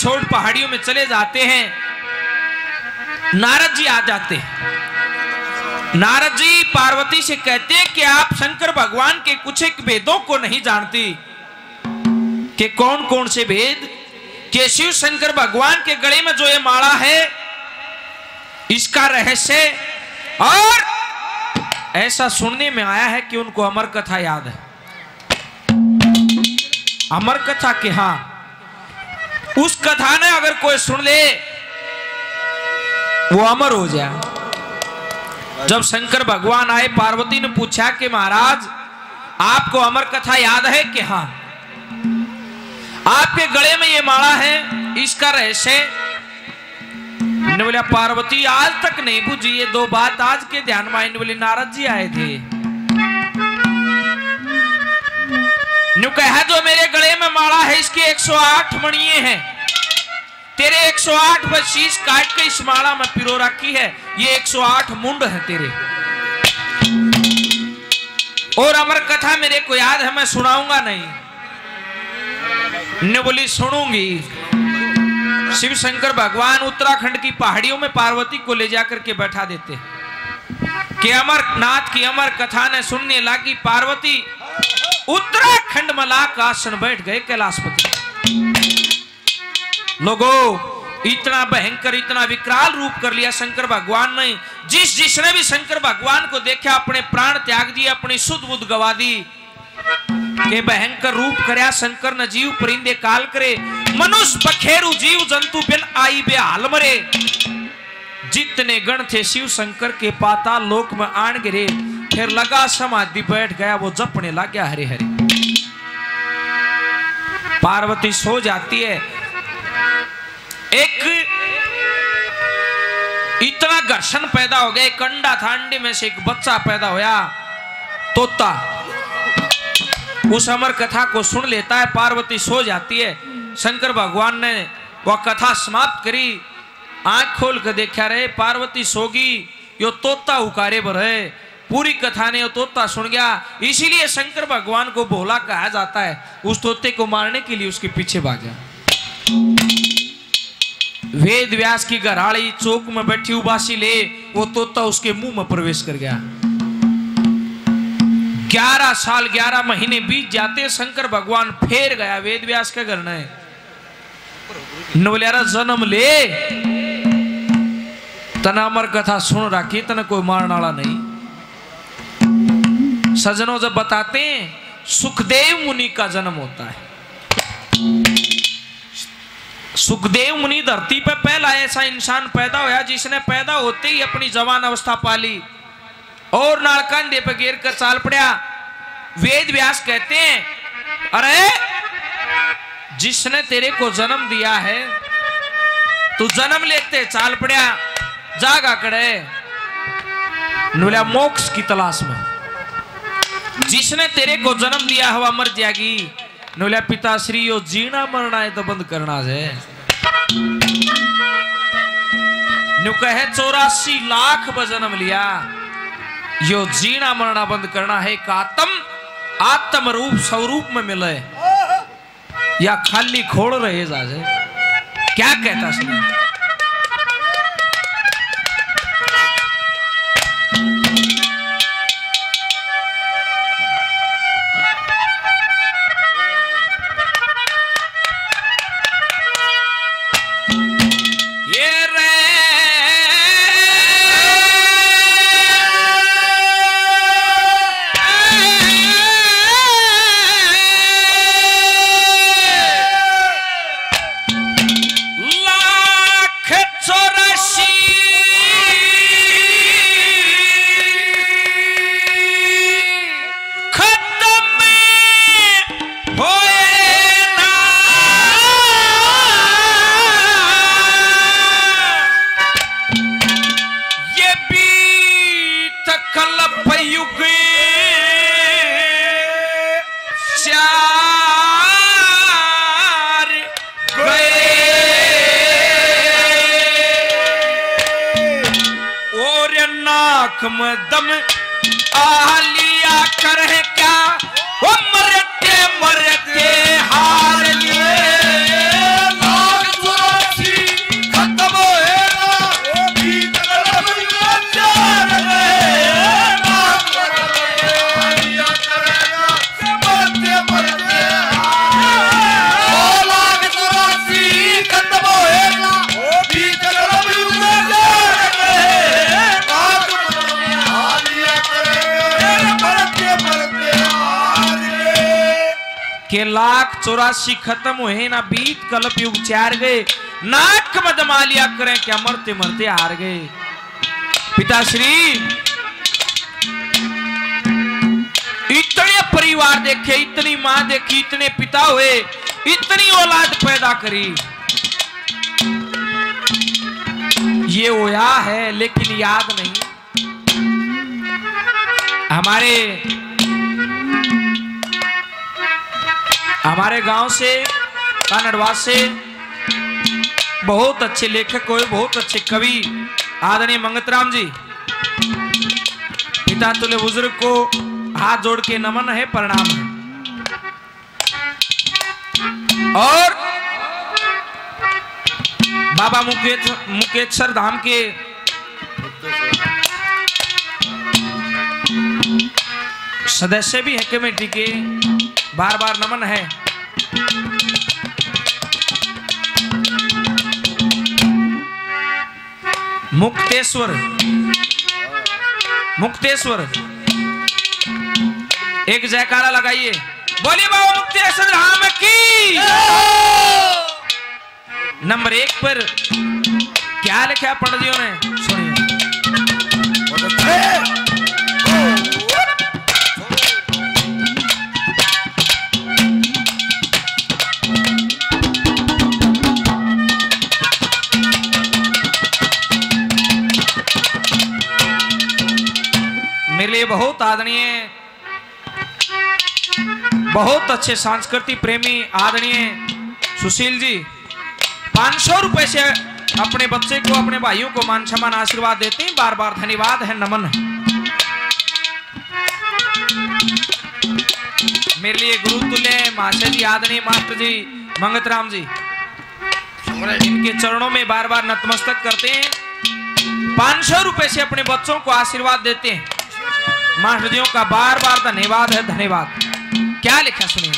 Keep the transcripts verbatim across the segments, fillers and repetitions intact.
छोड़ पहाड़ियों में चले जाते हैं। नारद जी आ जाते हैं। नारद जी पार्वती से कहते हैं कि आप शंकर भगवान के कुछ एक वेदों को नहीं जानती। कि कौन कौन से वेद? कि शिव शंकर भगवान के गले में जो ये माला है इसका रहस्य, और ऐसा सुनने में आया है कि उनको अमर कथा याद है। अमर कथा के हाँ, उस कथा ने अगर कोई सुन ले वो अमर हो जाए। जब शंकर भगवान आए, पार्वती ने पूछा कि महाराज आपको अमर कथा याद है? कि हाँ। आपके गले में ये माला है, इसका रहस्य? ने बोला पार्वती आज तक नहीं बुझी ये दो बात, आज के ध्यान में आने बोले नारद जी आए थे। न्यू कहा जो मेरे गले में माला है इसकी एक सौ आठ मणिये हैं, तेरे एक सौ आठ बशीष काट के इस माला में पिरो रखी है, ये एक सौ आठ मुंड है तेरे। और अमर कथा मेरे को याद है, मैं सुनाऊंगा नहीं। ने बोली सुनूंगी। शिव शंकर भगवान उत्तराखंड की पहाड़ियों में पार्वती को ले जाकर के बैठा देते कि अमरनाथ की अमर कथा ने सुनने लगी। पार्वती उत्तराखंड में लाख आसन बैठ गए कैलाशपति। लोगों इतना भयंकर इतना विकराल रूप कर लिया शंकर भगवान ने। जिस जिसने भी शंकर भगवान को देखा अपने प्राण त्याग दिए, अपनी सुध बुध गवा दी। के भयंकर रूप करया शंकर न जीव परिंदे काल करे, मनुष्य बखेरु जीव जंतु बिन आई बेहाल मरे। जितने गण थे शिव शंकर के पाताल लोक में आन गिरे, फिर लगा समाधि बैठ गया, वो जपने लग गया हरे हरे। पार्वती सो जाती है। एक इतना घर्षण पैदा हो गया, एक अंडा था, अंडे में से एक बच्चा पैदा होया तोता। उस अमर कथा को सुन लेता है। पार्वती सो जाती है। शंकर भगवान ने वह कथा समाप्त करी, आंख खोल कर देखा रहे पार्वती सोगी, यो तोता उकारे पर है। पूरी कथा ने यो तोता सुन गया, इसीलिए शंकर भगवान को भोला कहा जाता है। उस तोते को मारने के लिए उसके पीछे भागा। वेद व्यास की घराड़ी चौक में बैठी उबासी ले, वो तोता उसके मुंह में प्रवेश कर गया। ग्यारह साल ग्यारह महीने बीत जाते, शंकर भगवान फेर गया वेद व्यास के घर ने। नवलियारा जन्म ले, तना अमर कथा सुन रखी, तना कोई मारने वाला नहीं। सजनों जब बताते हैं सुखदेव मुनि का जन्म होता है। सुखदेव मुनि धरती पे पहला ऐसा इंसान पैदा हुआ जिसने पैदा होते ही अपनी जवान अवस्था पाली और नालकंडे पे गिर कर चाल पड़ा। वेद व्यास कहते हैं अरे जिसने तेरे को जन्म दिया है, तू जन्म लेते चाल पड़ा, जागा कड़े नूल्या मोक्ष की तलाश में। जिसने तेरे को जन्म दिया हुआ मर जाएगी, नूल्या पिताश्री यो जीना मरना है तो बंद करना है। न्यू कहे चौरासी लाख ब जन्म लिया, यो जीना मरना बंद करना है। एक आत्म आत्म रूप स्वरूप में मिले या खाली खोड़ रहे जाजे। क्या कहता सुनिए। दम आलिया करे क्या, वो मरते मरते हार लिए। लाख चौरासी खत्म हुए ना बीत कल्प युग चार गए नाक मदमा लिया करें क्या मरते मरते हार गए। पिताश्री इतने परिवार देखे, इतनी मां देखी, इतने पिता हुए, इतनी औलाद पैदा करी, ये होया है लेकिन याद नहीं। हमारे हमारे गांव से कानड़वा से बहुत अच्छे लेखक हुए, बहुत अच्छे कवि आदरणीय मंगतराम जी, पिता तुल्य बुजुर्ग को हाथ जोड़ के नमन है, प्रणाम है। और बाबा मुकेश मुकेश्वर धाम के सदस्य भी हैं कमेटी के, बार बार नमन है। मुक्तेश्वर मुक्तेश्वर एक जयकारा लगाइए, बोलिए बाबा मुक्तेश्वर धाम की। नंबर एक पर क्या लिखा पंडित ने, सुनिए। मेरे लिए बहुत आदरणीय, बहुत अच्छे सांस्कृतिक प्रेमी आदरणीय सुशील जी पांच सौ रुपए से अपने बच्चे को, अपने भाइयों को मान सम्मान आशीर्वाद देते हैं, बार बार धन्यवाद है, नमन है। मेरे लिए गुरु तुल्य महाशय जी आदरणीय मास्टर जी मंगतराम जी, इनके चरणों में बार बार नतमस्तक करते हैं, पांच सौ रुपए से अपने बच्चों को आशीर्वाद देते हैं। मास्टर जियों का बार बार धन्यवाद है, धन्यवाद। क्या लिखा सुनिए।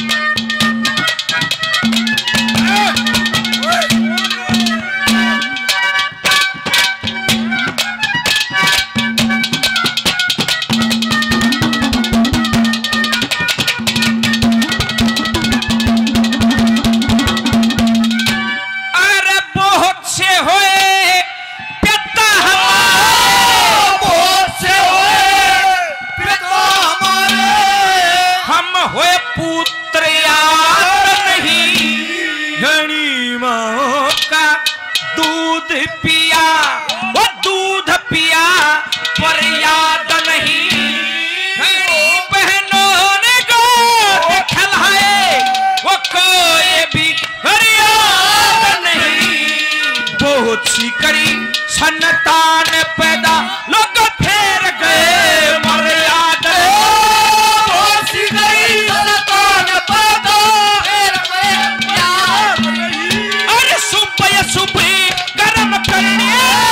करी सन्तान पैदा लोग फेर गए मर्यादा, अरे सुबह सुबह कर्म करने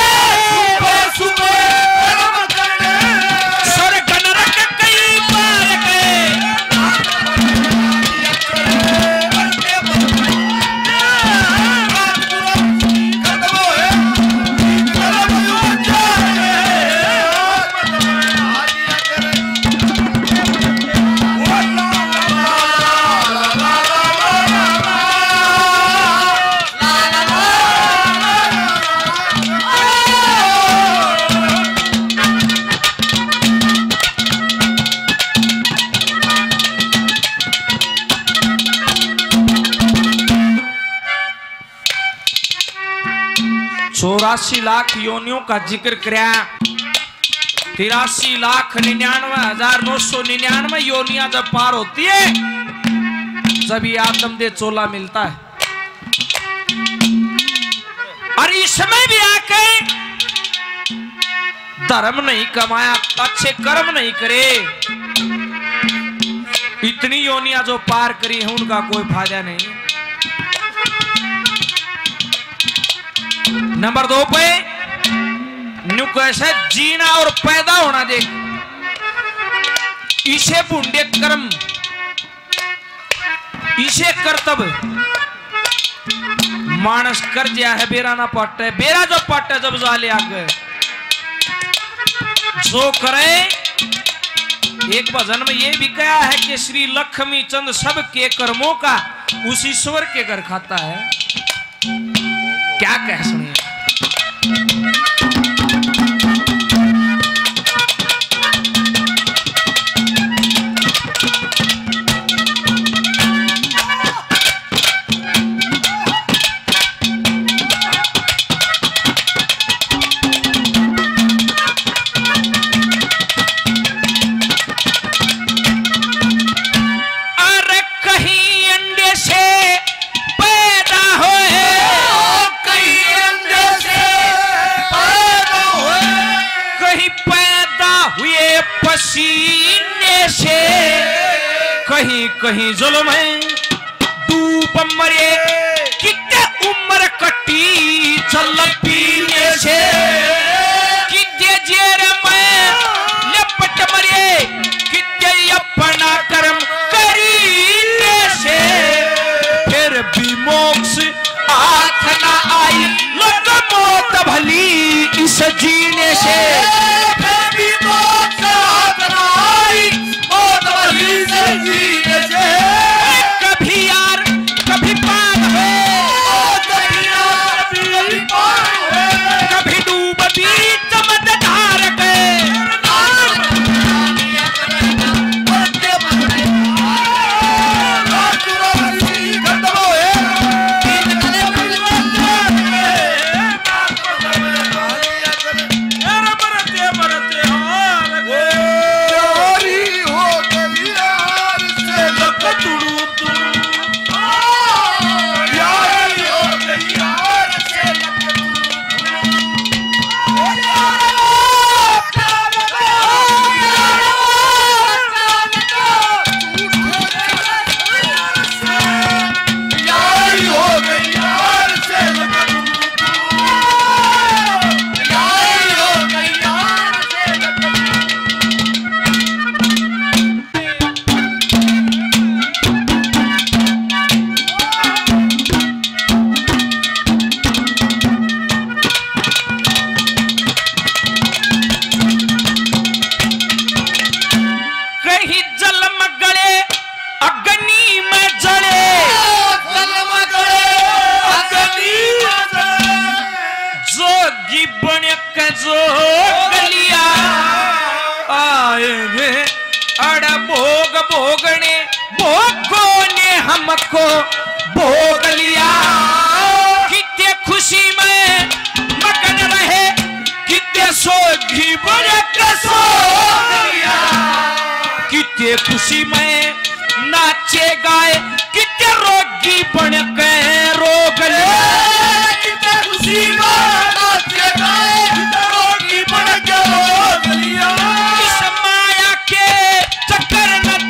स्वर्ग नरक कई बार गए, चौरासी लाख योनियों का जिक्र कराया, तिरासी लाख निन्यानवे हजार नौ सौ निन्यानवे योनियां जब पार होती है, जब ये आदमदेह चोला मिलता है। और इसमें भी आके धर्म नहीं कमाया, अच्छे कर्म नहीं करे, इतनी योनियां जो पार करी है उनका कोई फायदा नहीं। नंबर दो पे न्यू कैसे जीना और पैदा होना देख, इसे पुण्य कर्म, इसे कर्तव्य मानस कर दिया है। बेरा ना पट है, बेरा जो पट है जब जाले आगे जो करे एक भजन में ये भी कहा है कि श्री लक्ष्मी चंद सब के कर्मों का उस ईश्वर के घर खाता है। क्या कह सुनिए। पसीने से कहीं कहीं जुल्म है डूब मरे कितने उम्र कटी चल पीने से कितने जेर में लपट मरे कितने अपना कर्म करीने से फिर भी मोक्ष हाथ ना आई लग मौत भली इस जीने से कभी यार कभी पार है कभी डूब भी चमत्कार गए भोगने भोगों ने हमको भोग लिया कितने खुशी में मगन रहे कितने सोगी बड़े कितने खुशी में नाचे गाए कितने रोगी बन के रोग लिया कितने खुशी में नाचे गाए रोगी बन के रोग लिया इस माया के चक्कर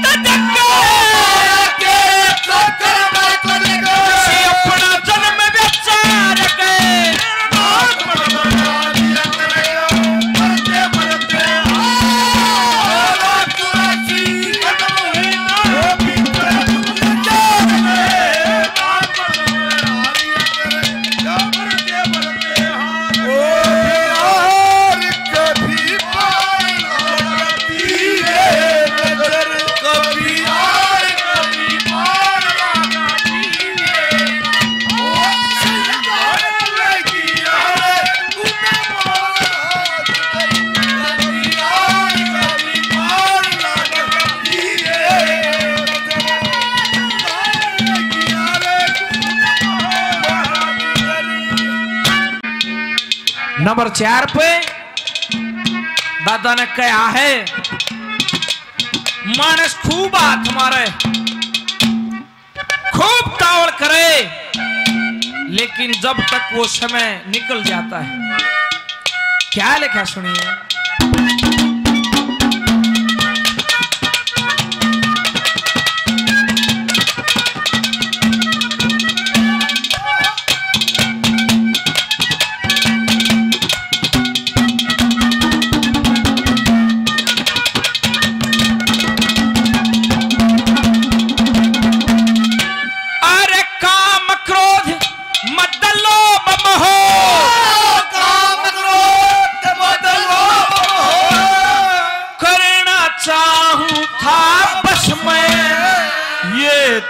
अपना जन्म बेचार गए नंबर चार पे दादा ने कहा है मानस खूब हाथ मारे खूब तावड़ करे लेकिन जब तक वो समय निकल जाता है क्या लिखा सुनिए। काम क्रोध मद लोभ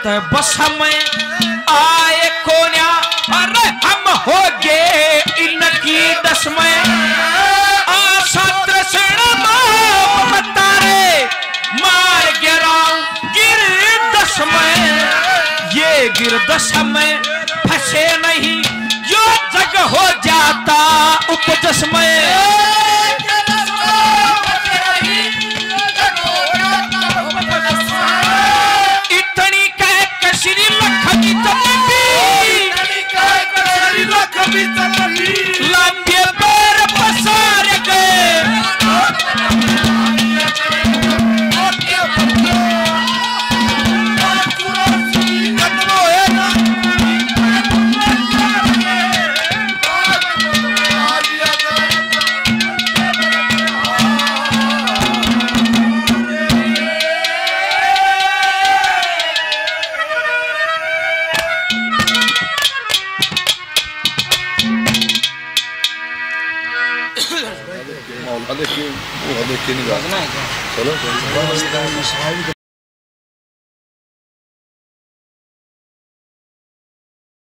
के बस में आए कोन्या, अरे हम हो गए इनकी दस में आशा तृष्ण तारे मार गिराऊं गिर दस में, ये गिर दस में फंसे नहीं जो जग हो जाता उपजस में। इतनी कह कसरी लखमी चली लंबे पैर पसार गए, देखिए वो देखिए नहीं चलो